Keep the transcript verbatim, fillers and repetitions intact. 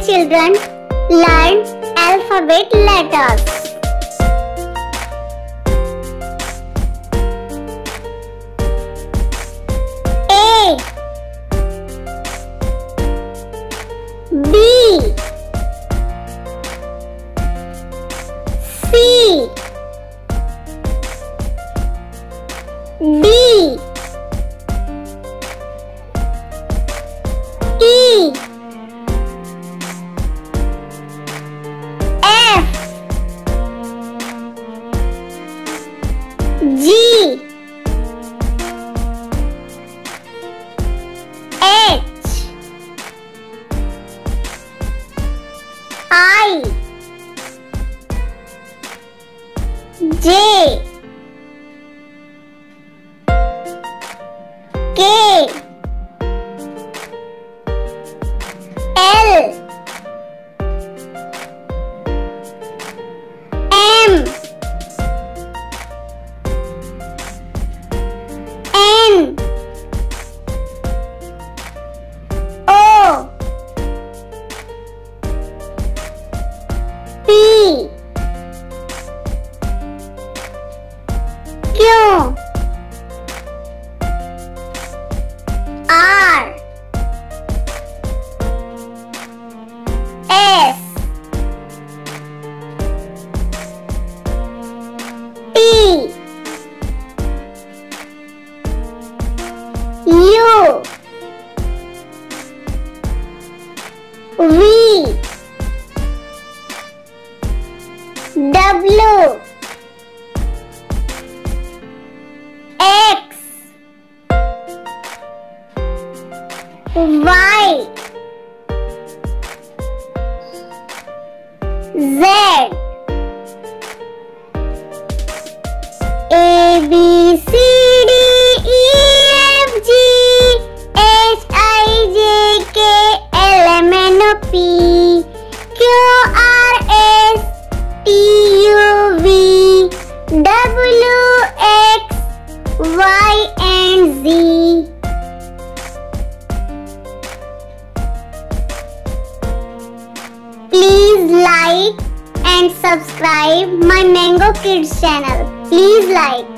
children learn alphabet letters. A, B, C, D, E, F, G, H, I, J, K, L, M, N, O, P, Q, R, S, T, U, V, W, X, Y, Z, A B C D E F G H I J K L M N O P Q R S T U V W X Y and Z. Please like and subscribe my Mango Kids channel. Please like.